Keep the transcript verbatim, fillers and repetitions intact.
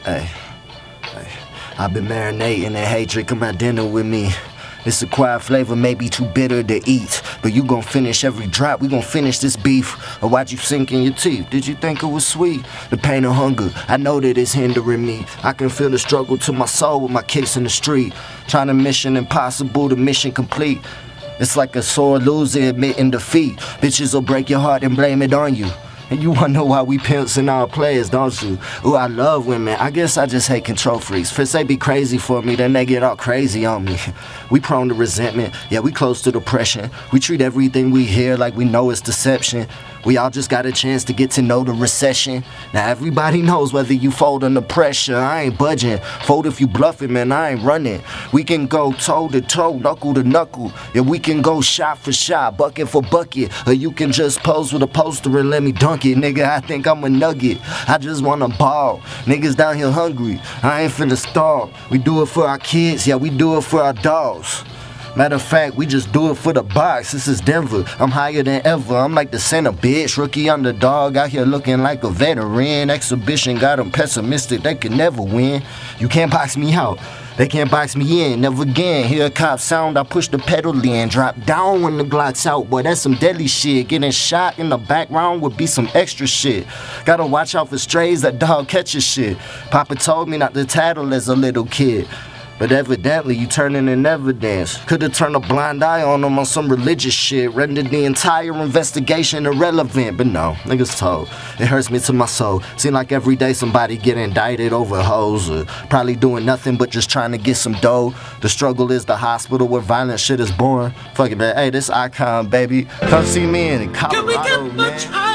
Hey, hey, I've been marinating in hatred. Come have dinner with me. This acquired flavor may be too bitter to eat, but you gon' finish every drop. We gon' finish this beef, or watch you sink in your teeth. Did you think it was sweet? The pain of hunger, I know that it's hindering me. I can feel the struggle to my soul with my kicks in the street. Trying to mission impossible to mission complete. It's like a sore loser admitting defeat. Bitches will break your heart and blame it on you. And you wanna know why we pimps and our players, don't you? Ooh, I love women. I guess I just hate control freaks. First they be crazy for me, then they get all crazy on me. We prone to resentment. Yeah, we close to depression. We treat everything we hear like we know it's deception. We all just got a chance to get to know the recession. Now everybody knows whether you fold under pressure. I ain't budging. Fold if you bluffing, man, I ain't running. We can go toe to toe, knuckle to knuckle. Yeah, we can go shot for shot, bucket for bucket. Or you can just pose with a poster and let me dunk it. Nigga, I think I'm a nugget. I just wanna ball. Niggas down here hungry. I ain't finna starve. We do it for our kids, yeah, we do it for our dogs. Matter of fact, we just do it for the box. This is Denver. I'm higher than ever. I'm like the center, bitch. Rookie underdog out here looking like a veteran. Exhibition got them pessimistic. They could never win. You can't box me out. They can't box me in. Never again. Hear a cop sound, I push the pedal in. Drop down when the Glock's out. Boy, that's some deadly shit. Getting shot in the background would be some extra shit. Gotta watch out for strays. That dog catches shit. Papa told me not to tattle as a little kid. But evidently you turning in evidence. Could've turned a blind eye on them on some religious shit. Rendered the entire investigation irrelevant. But no, niggas told. It hurts me to my soul. Seem like every day somebody get indicted over hoes. Or probably doing nothing but just trying to get some dough. The struggle is the hospital where violent shit is born. Fuck it, man. Hey, this Icon, baby. Come see me in Colorado, man.